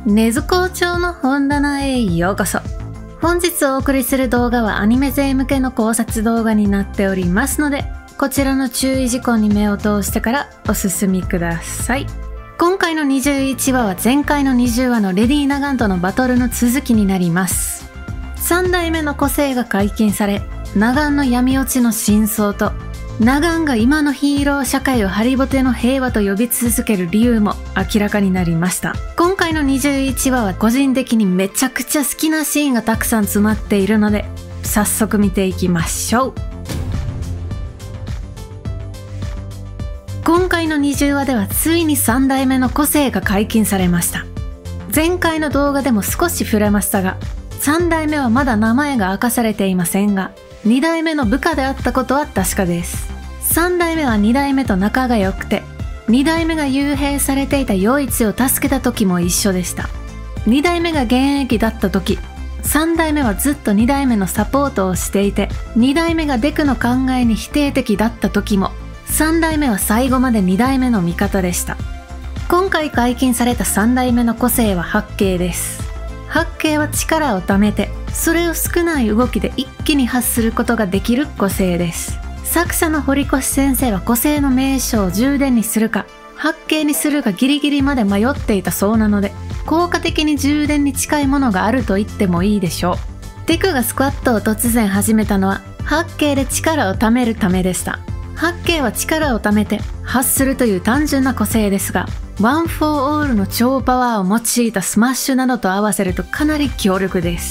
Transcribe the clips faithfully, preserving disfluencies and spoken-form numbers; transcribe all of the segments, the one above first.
根津校長の本棚へようこそ。本日お送りする動画はアニメ勢向けの考察動画になっておりますので、こちらの注意事項に目を通してからお進みください。今回のにじゅういちわは前回のにじゅうわのレディー・ナガンとのバトルの続きになります。さんだいめの個性が解禁され、ナガンの闇落ちの真相と、ナガンが今のヒーロー社会をハリボテの平和と呼び続ける理由も明らかになりました。今回のにじゅういちわは個人的にめちゃくちゃ好きなシーンがたくさん詰まっているので、早速見ていきましょう。今回のにじゅうわではついにさんだいめの個性が解禁されました。前回の動画でも少し触れましたが、さんだいめはまだ名前が明かされていませんが、にだいめの部下であったことは確かです。さんだいめはにだいめと仲が良くて、にだいめが幽閉されていた余一を助けた時も一緒でした。にだいめが現役だった時、さんだいめはずっとにだいめのサポートをしていて、にだいめがデクの考えに否定的だった時も、さんだいめは最後までにだいめの味方でした。今回解禁されたさんだいめの個性は八景です。八景は力を貯めて、それを少ない動きで一気に発することができる個性です。作者の堀越先生は個性の名称を充電にするか、八景にするかギリギリまで迷っていたそうなので、効果的に充電に近いものがあると言ってもいいでしょう。デクがスクワットを突然始めたのは、八景で力を貯めるためでした。八景は力を貯めて発するという単純な個性ですが、ワン・フォー・オールの超パワーを用いたスマッシュなどと合わせるとかなり強力です。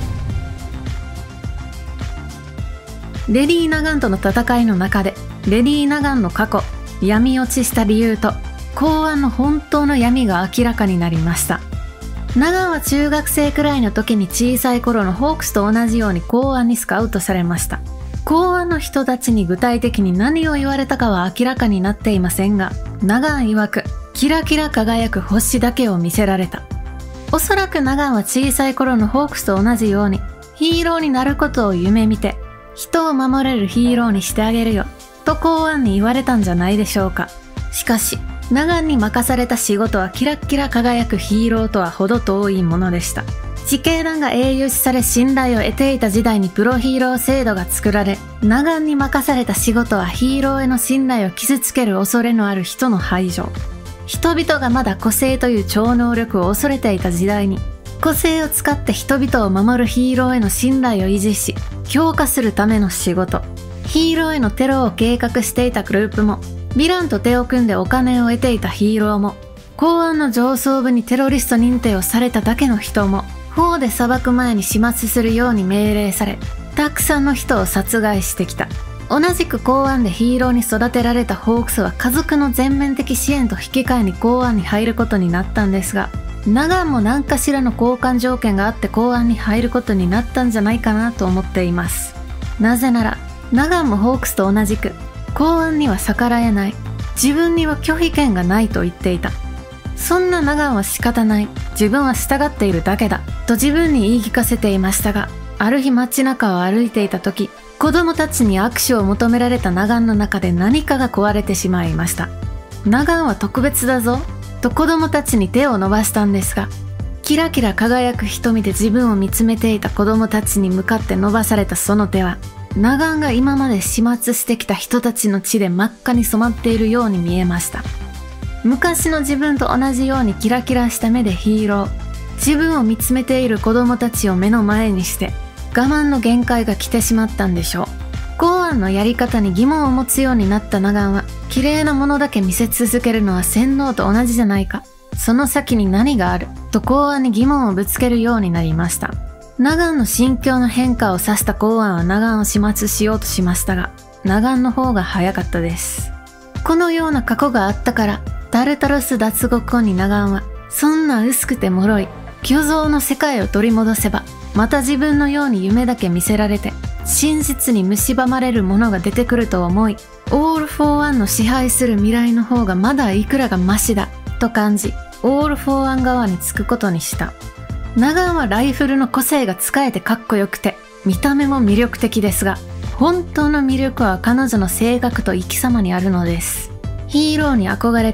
レディー・ナガンとの戦いの中で、レディー・ナガンの過去、闇落ちした理由と公安の本当の闇が明らかになりました。ナガンは中学生くらいの時に小さい頃のホークスと同じように公安にスカウトされました。公安の人たちに具体的に何を言われたかは明らかになっていませんが、ナガン曰く、キラキラ輝く星だけを見せられた。おそらくナガンは小さい頃のホークスと同じように、ヒーローになることを夢見て、人を守れるヒーローにしてあげるよ、と公安に言われたんじゃないでしょうか。しかし、ナガンに任された仕事はキラキラ輝くヒーローとは程遠いものでした。自警団が英雄視され信頼を得ていた時代にプロヒーロー制度が作られ、ナガンに任された仕事はヒーローへの信頼を傷つける恐れのある人の排除。人々がまだ個性という超能力を恐れていた時代に、個性を使って人々を守るヒーローへの信頼を維持し、強化するための仕事。ヒーローへのテロを計画していたグループも、ヴィランと手を組んでお金を得ていたヒーローも、公安の上層部にテロリスト認定をされただけの人も、法で裁く前に始末するように命令され、たくさんの人を殺害してきた。同じく公安でヒーローに育てられたホークスは家族の全面的支援と引き換えに公安に入ることになったんですが、ナガンも何かしらの交換条件があって公安に入ることになったんじゃないかなと思っています。なぜなら、ナガンもホークスと同じく、公安には逆らえない、自分には拒否権がないと言っていた。そんなナガンは仕方ない、自分は従っているだけだ、と自分に言い聞かせていましたが、ある日街中を歩いていた時、子供たちに握手を求められたナガンの中で何かが壊れてしまいました。ナガンは特別だぞ、と子供たちに手を伸ばしたんですが、キラキラ輝く瞳で自分を見つめていた子供たちに向かって伸ばされたその手は、ナガンが今まで始末してきた人たちの血で真っ赤に染まっているように見えました。昔の自分と同じようにキラキラした目でヒーロー、自分を見つめている子供たちを目の前にして、我慢の限界が来てしまったんでしょう。公安のやり方に疑問を持つようになったナガンは、綺麗なものだけ見せ続けるのは洗脳と同じじゃないか。その先に何があると公安に疑問をぶつけるようになりました。ナガンの心境の変化を指した公安はナガンを始末しようとしましたが、ナガンの方が早かったです。このような過去があったから、タルタロス脱獄後にナガンは、そんな薄くて脆い、虚像の世界を取り戻せば、また自分のように夢だけ見せられて、真実に蝕まれるものが出てくると思い、オール・フォー・ワンの支配する未来の方がまだいくらがマシだ、と感じ、オール・フォー・ワン側につくことにした。ナガンはライフルの個性が使えてかっこよくて、見た目も魅力的ですが、本当の魅力は彼女の性格と生き様にあるのです。ヒーローに憧れて、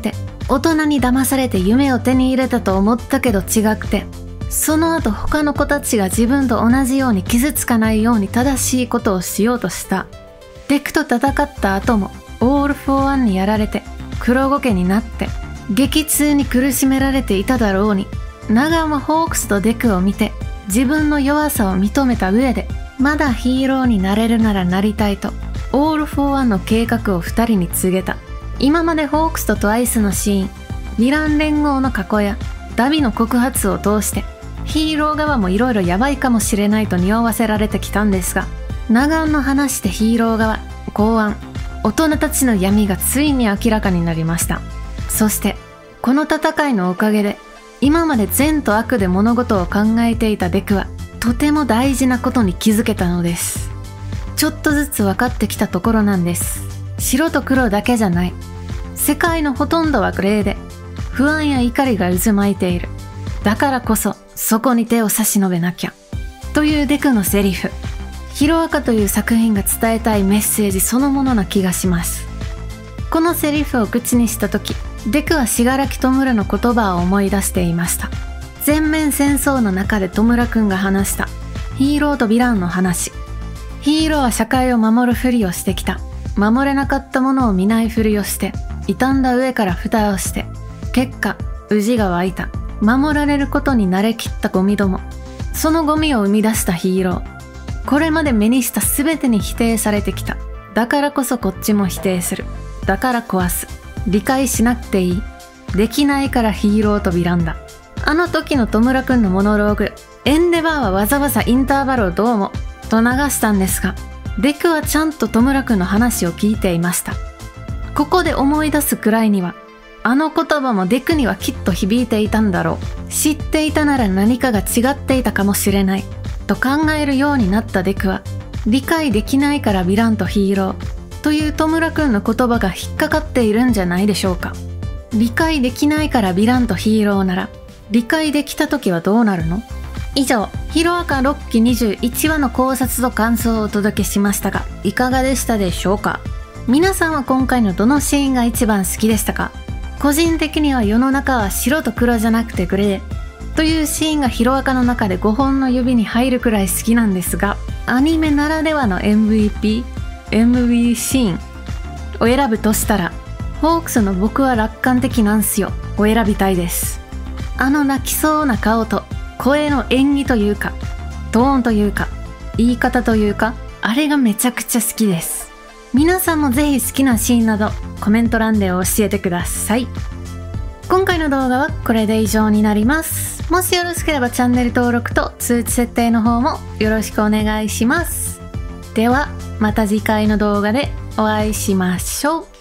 大人に騙されて夢を手に入れたと思ったけど違くて、その後他の子たちが自分と同じように傷つかないように正しいことをしようとした。デクと戦った後もオールフォーワンにやられて黒ゴケになって激痛に苦しめられていただろうに、ナガンはホークスとデクを見て自分の弱さを認めた上で、まだヒーローになれるならなりたいとオールフォーワンの計画を二人に告げた。今までホークスとトワイスのシーン、ヴィラン連合の過去やダビの告発を通してヒーロー側もいろいろヤバいかもしれないと匂わせられてきたんですが、ナガンの話でヒーロー側、公安、大人たちの闇がついに明らかになりました。そしてこの戦いのおかげで今まで善と悪で物事を考えていたデクはとても大事なことに気づけたのです。ちょっとずつ分かってきたところなんです。白と黒だけじゃない。世界のほとんどはグレーで不安や怒りが渦巻いている。だからこそそこに手を差し伸べなきゃ。というデクのセリフ。ヒロアカという作品が伝えたいメッセージそのものな気がします。このセリフを口にした時、デクは信楽弔の言葉を思い出していました。全面戦争の中で弔くんが話したヒーローとヴィランの話。ヒーローは社会を守るふりをしてきた。守れなかったものを見ないふりをして、傷んだ上から蓋をして、結果、氏が湧いた。守られることに慣れきったゴミども。そのゴミを生み出したヒーロー。これまで目にした全てに否定されてきた。だからこそこっちも否定する。だから壊す。理解しなくていい。できないからヒーローとヴィランだ。あの時の弔くんのモノローグ、エンデバーはわざわざインターバルをどうも、と流したんですが、デクはちゃんと弔くんの話を聞いていました。ここで思い出すくらいには、あの言葉もデクにはきっと響いていたんだろう。知っていたなら何かが違っていたかもしれない。と考えるようになったデクは、理解できないからヴィランとヒーローという弔くんの言葉が引っかかっているんじゃないでしょうか。理解できないからヴィランとヒーローなら、理解できた時はどうなるの？以上、ヒロアカろっきにじゅういちわの考察と感想をお届けしましたが、いかがでしたでしょうか？皆さんは今回のどのシーンが一番好きでしたか？個人的には世の中は白と黒じゃなくてグレーというシーンがヒロアカの中でごほんの指に入るくらい好きなんですが、アニメならではの エムブイピー、エムブイ シーンを選ぶとしたら、ホークスの僕は楽観的なんすよを選びたいです。あの泣きそうな顔と声の演技というか、トーンというか、言い方というか、あれがめちゃくちゃ好きです。皆さんもぜひ好きなシーンなどコメント欄で教えてください。今回の動画はこれで以上になります。もしよろしければチャンネル登録と通知設定の方もよろしくお願いします。ではまた次回の動画でお会いしましょう。